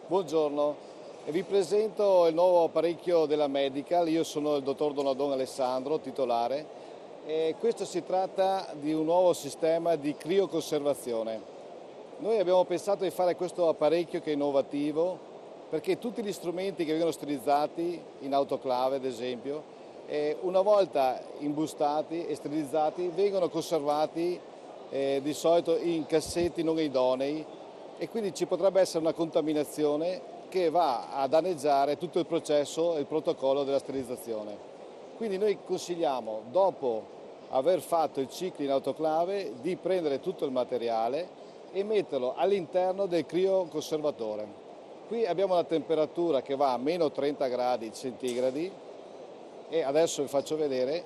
Buongiorno, e vi presento il nuovo apparecchio della Medical. Io sono il dottor Donadon Alessandro, titolare, e questo si tratta di un nuovo sistema di crioconservazione. Noi abbiamo pensato di fare questo apparecchio che è innovativo perché tutti gli strumenti che vengono sterilizzati in autoclave, ad esempio, una volta imbustati e sterilizzati vengono conservati di solito in cassetti non idonei, e quindi ci potrebbe essere una contaminazione che va a danneggiare tutto il processo e il protocollo della sterilizzazione. Quindi noi consigliamo, dopo aver fatto il ciclo in autoclave, di prendere tutto il materiale e metterlo all'interno del crioconservatore. Qui abbiamo una temperatura che va a meno 30 gradi centigradi e adesso vi faccio vedere.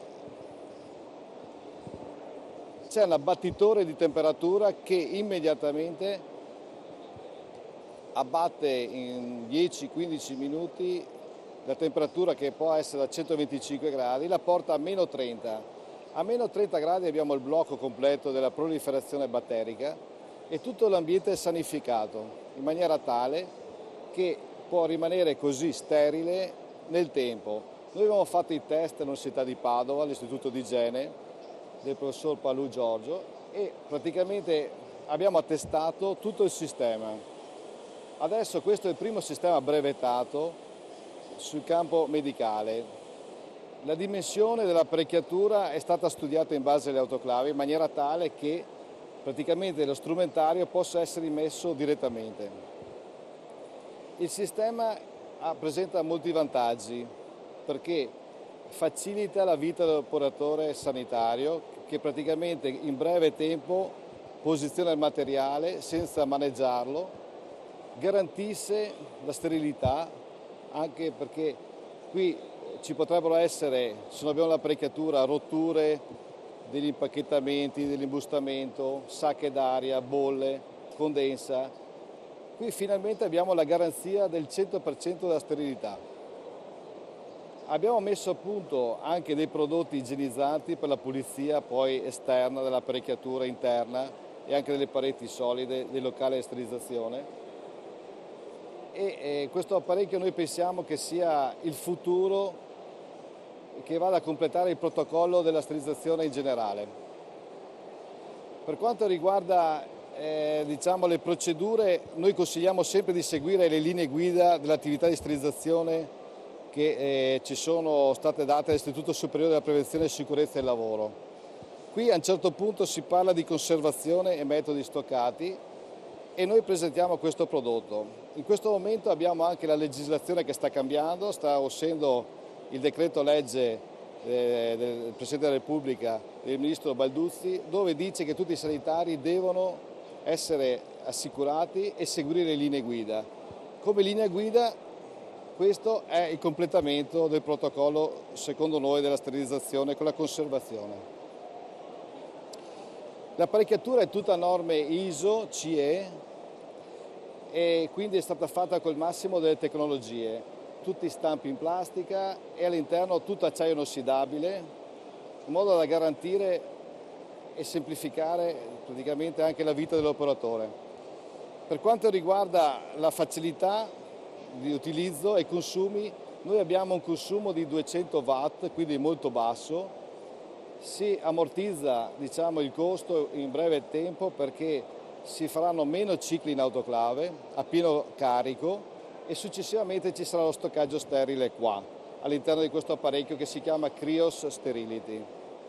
C'è un abbattitore di temperatura che immediatamente abbatte in 10-15 minuti la temperatura, che può essere da 125 gradi, la porta a meno 30. A meno 30 gradi abbiamo il blocco completo della proliferazione batterica e tutto l'ambiente è sanificato in maniera tale che può rimanere così sterile nel tempo. Noi abbiamo fatto i test all'Università di Padova, all'Istituto di Igiene del professor Palù Giorgio, e praticamente abbiamo attestato tutto il sistema. Adesso questo è il primo sistema brevettato sul campo medicale. La dimensione dell'apparecchiatura è stata studiata in base alle autoclavi in maniera tale che praticamente lo strumentario possa essere immesso direttamente. Il sistema presenta molti vantaggi perché facilita la vita dell'operatore sanitario, che praticamente in breve tempo posiziona il materiale senza maneggiarlo, garantisce la sterilità, anche perché qui ci potrebbero essere, se non abbiamo l'apparecchiatura, rotture degli impacchettamenti, dell'imbustamento, sacche d'aria, bolle, condensa. Qui finalmente abbiamo la garanzia del 100% della sterilità. Abbiamo messo a punto anche dei prodotti igienizzanti per la pulizia poi esterna dell'apparecchiatura interna e anche delle pareti solide dei locali di sterilizzazione. E questo apparecchio noi pensiamo che sia il futuro, che vada a completare il protocollo della sterilizzazione in generale. Per quanto riguarda diciamo, le procedure, noi consigliamo sempre di seguire le linee guida dell'attività di sterilizzazione che ci sono state date dall'Istituto Superiore della Prevenzione e Sicurezza del Lavoro. Qui a un certo punto si parla di conservazione e metodi stoccati, e noi presentiamo questo prodotto. In questo momento abbiamo anche la legislazione che sta cambiando, sta uscendo il decreto legge del Presidente della Repubblica, del Ministro Balduzzi, dove dice che tutti i sanitari devono essere assicurati e seguire le linee guida. Come linea guida questo è il completamento del protocollo, secondo noi, della sterilizzazione con la conservazione. L'apparecchiatura è tutta a norme ISO, CE, e quindi è stata fatta col massimo delle tecnologie. Tutti stampi in plastica e all'interno tutto acciaio inossidabile, in modo da garantire e semplificare praticamente anche la vita dell'operatore. Per quanto riguarda la facilità di utilizzo e i consumi, noi abbiamo un consumo di 200 watt, quindi molto basso. Si ammortizza, diciamo, il costo in breve tempo perché si faranno meno cicli in autoclave a pieno carico e successivamente ci sarà lo stoccaggio sterile qua, all'interno di questo apparecchio che si chiama Krios Sterility.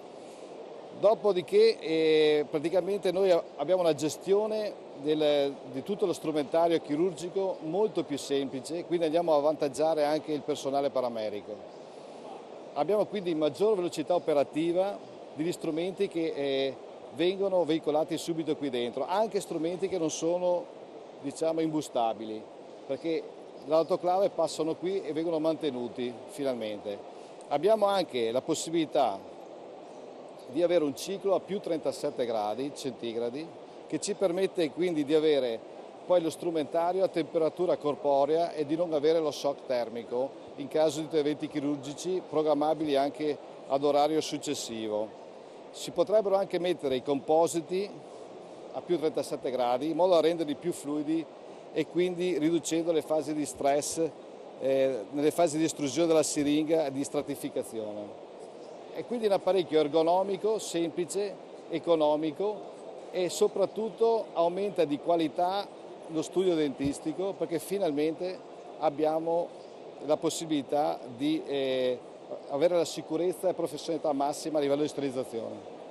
Dopodiché praticamente noi abbiamo una gestione di tutto lo strumentario chirurgico molto più semplice, quindi andiamo a avvantaggiare anche il personale paramedico. Abbiamo quindi maggior velocità operativa degli strumenti che vengono veicolati subito qui dentro, anche strumenti che non sono, diciamo, imbustabili, perché dall'autoclave passano qui e vengono mantenuti finalmente. Abbiamo anche la possibilità di avere un ciclo a più 37 gradi centigradi, che ci permette quindi di avere poi lo strumentario a temperatura corporea e di non avere lo shock termico in caso di interventi chirurgici programmabili anche ad orario successivo. Si potrebbero anche mettere i compositi a più 37 gradi in modo da renderli più fluidi e quindi riducendo le fasi di stress nelle fasi di estrusione della siringa e di stratificazione. È quindi un apparecchio ergonomico, semplice, economico e soprattutto aumenta di qualità lo studio dentistico, perché finalmente abbiamo la possibilità di avere la sicurezza e professionalità massima a livello di sterilizzazione.